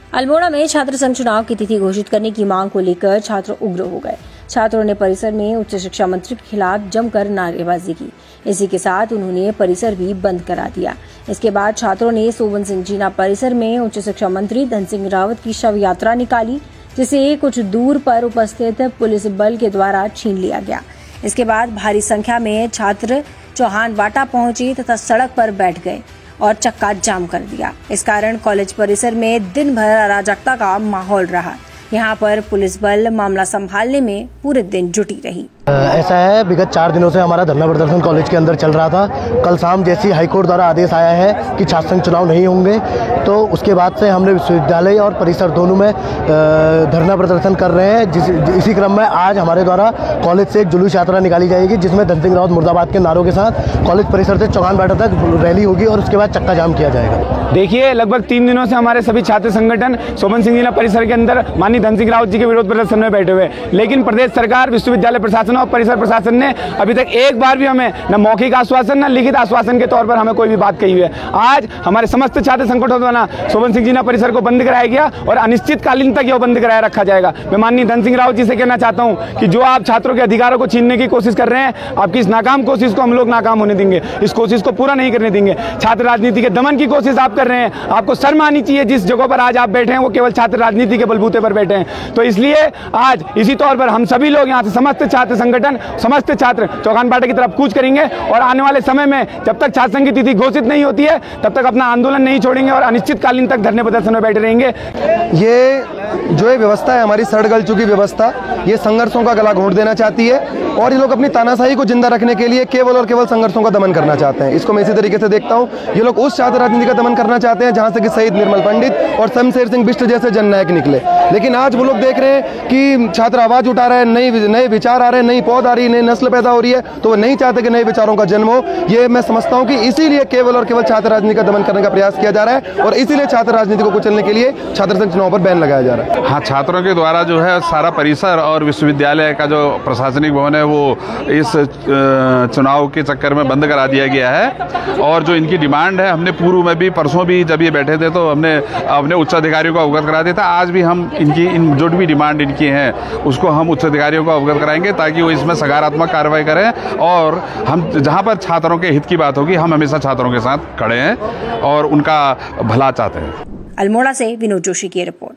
अल्मोड़ा में छात्र संघ चुनाव की तिथि घोषित करने की मांग को लेकर छात्र उग्र हो गए। छात्रों ने परिसर में उच्च शिक्षा मंत्री के खिलाफ जमकर नारेबाजी की। इसी के साथ उन्होंने परिसर भी बंद करा दिया। इसके बाद छात्रों ने सोबन सिंह जीना परिसर में उच्च शिक्षा मंत्री धन सिंह रावत की शव यात्रा निकाली, जिसे कुछ दूर पर उपस्थित पुलिस बल के द्वारा छीन लिया गया। इसके बाद भारी संख्या में छात्र चौहान बाटा पहुंचे तथा सड़क पर बैठ गए और चक्का जाम कर दिया। इस कारण कॉलेज परिसर में दिन भर अराजकता का माहौल रहा। यहाँ पर पुलिस बल मामला संभालने में पूरे दिन जुटी रही। ऐसा है, विगत 4 दिनों से हमारा धरना प्रदर्शन कॉलेज के अंदर चल रहा था। कल शाम जैसी हाईकोर्ट द्वारा आदेश आया है कि छात्र संघ चुनाव नहीं होंगे, तो उसके बाद से हमने विश्वविद्यालय और परिसर दोनों में धरना प्रदर्शन कर रहे हैं। इसी क्रम में आज हमारे द्वारा कॉलेज से एक जुलूस यात्रा निकाली जाएगी, जिसमें धन सिंह रावत मुर्दाबाद के नारों के साथ कॉलेज परिसर से चौहान बाटा तक रैली होगी और उसके बाद चक्का जाम किया जाएगा। देखिए, लगभग 3 दिनों से हमारे सभी छात्र संगठन सोबन सिंह जीना परिसर के अंदर माननीय धन सिंह रावत जी के विरोध प्रदर्शन में बैठे हुए, लेकिन प्रदेश सरकार, विश्वविद्यालय प्रशासन और परिसर प्रशासन ने अभी तक एक बार भी हमें न मौखिक आश्वासन न लिखित आश्वासन के तौर पर हमें कोई भी बात कही हुई है। आज हमारे समस्त छात्र संगठनों द्वारा सोबन सिंह जीना परिसर को बंद कराया गया और अनिश्चितकालीन तक यह बंद कराया रखा जाएगा। मैं माननीय धन सिंह रावत जी से कहना चाहता हूं कि जो आप छात्रों के अधिकारों को छीनने की कोशिश कर रहे हैं, आपकी इस नाकाम कोशिश को हम लोग नाकाम होने देंगे, इस कोशिश को पूरा नहीं करने देंगे। छात्र राजनीति के दमन की कोशिश आप कर रहे हैं, आपको शर्म आनी चाहिए। जिस जगह पर आज आप बैठे हैं वो केवल छात्र राजनीति के बलबूते पर बैठे हैं। तो इसलिए आज इसी तौर पर हम सभी लोग यहाँ से समस्त छात्र संगठन, समस्त छात्र चौहान बाटा की तरफ कूच करेंगे और आने वाले समय में जब तक छात्र संघ की तिथि घोषित नहीं होती है तब तक अपना आंदोलन नहीं छोड़ेंगे और अनिश्चितकालीन तक धरने प्रदर्शन में बैठे रहेंगे। ये जो व्यवस्था है हमारी सड़ गल चुकी व्यवस्था, ये संघर्षों का गला घोंट देना चाहती है और ये लोग अपनी तानाशाही को जिंदा रखने के लिए केवल और केवल संघर्षों का दमन करना चाहते हैं। इसको मैं इसी तरीके से देखता हूँ, ये लोग उस छात्र राजनीति का दमन करना चाहते हैं जहां से कि शहीद निर्मल पंडित और शमशेर सिंह बिष्ट जैसे जननायक निकले। लेकिन आज वो लोग देख रहे हैं कि छात्र आवाज उठा रहे हैं, नए विचार आ रहे हैं, नई पौध आ रही है, नई नस्ल पैदा हो रही है, तो वो नहीं चाहते कि नए विचारों का जन्म हो। ये मैं समझता हूँ कि इसीलिए केवल और केवल छात्र राजनीति का दमन करने का प्रयास किया जा रहा है और इसीलिए छात्र राजनीति को कुचलने के लिए छात्र संघ चुनाव पर बैन लगाया जा रहा है। हाँ, छात्रों के द्वारा जो है सारा परिसर और विश्वविद्यालय का जो प्रशासनिक भवन है वो इस चुनाव के चक्कर में बंद करा दिया गया है। और जो इनकी डिमांड है, हमने पूर्व में भी, परसों भी जब ये बैठे थे तो हमने अपने उच्च अधिकारियों को अवगत करा दिया था। आज भी हम इन जो भी डिमांड इनकी है उसको हम उच्च अधिकारियों को अवगत कराएंगे ताकि वो इसमें सकारात्मक कार्रवाई करें। और हम जहाँ पर छात्रों के हित की बात होगी, हम हमेशा छात्रों के साथ खड़े हैं और उनका भला चाहते हैं। अल्मोड़ा से विनोद जोशी की रिपोर्ट।